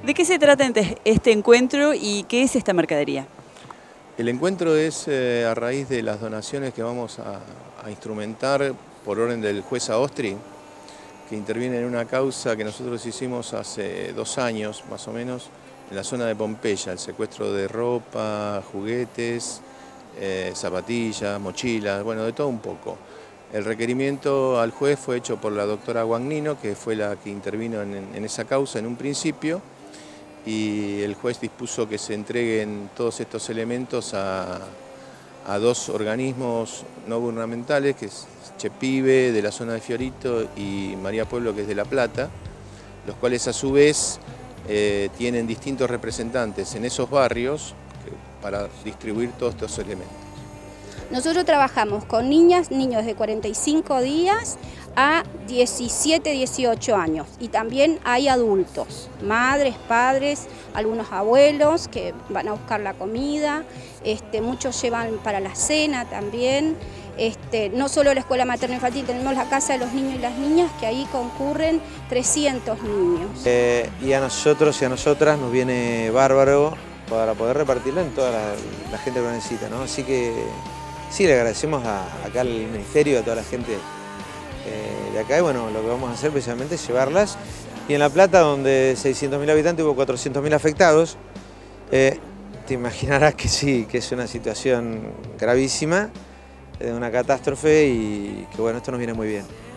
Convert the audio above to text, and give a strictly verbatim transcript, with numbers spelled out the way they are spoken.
¿De qué se trata este encuentro y qué es esta mercadería? El encuentro es eh, a raíz de las donaciones que vamos a, a instrumentar por orden del juez Aostri, que interviene en una causa que nosotros hicimos hace dos años más o menos en la zona de Pompeya, el secuestro de ropa, juguetes, eh, zapatillas, mochilas, bueno, de todo un poco. El requerimiento al juez fue hecho por la doctora Guagnino, que fue la que intervino en, en esa causa en un principio, y el juez dispuso que se entreguen todos estos elementos a, a dos organismos no gubernamentales, que es Chepibe, de la zona de Fiorito, y María Pueblo, que es de La Plata, los cuales a su vez eh, tienen distintos representantes en esos barrios para distribuir todos estos elementos. Nosotros trabajamos con niñas, niños de cuarenta y cinco días a diecisiete, dieciocho años, y también hay adultos, madres, padres, algunos abuelos que van a buscar la comida, este, muchos llevan para la cena también. Este, no solo la escuela materno infantil, tenemos la casa de los niños y las niñas, que ahí concurren trescientos niños. Eh, y a nosotros y a nosotras nos viene bárbaro para poder repartirlo en toda la, la gente que lo necesita, ¿no? Así que sí, le agradecemos a, acá al Ministerio, a toda la gente eh, de acá, y bueno, lo que vamos a hacer precisamente es llevarlas. Y en La Plata, donde seiscientos mil habitantes, hubo cuatrocientos mil afectados, eh, te imaginarás que sí, que es una situación gravísima, de una catástrofe, y que bueno, esto nos viene muy bien.